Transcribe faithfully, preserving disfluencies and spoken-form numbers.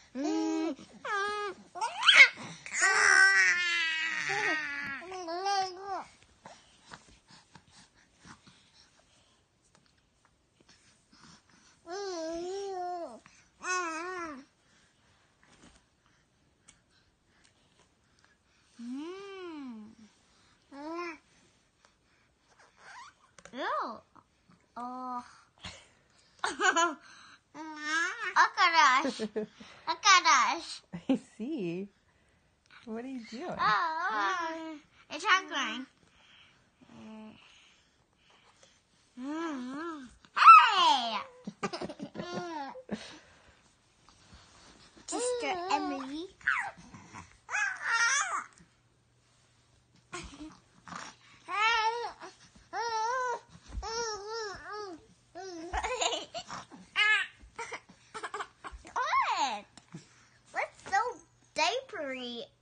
Mm. Ew. Oh. Look at us. Look at us. I see. What are you doing? Oh, it's hungry. Hey! Sister Emily. What? What's so diapery?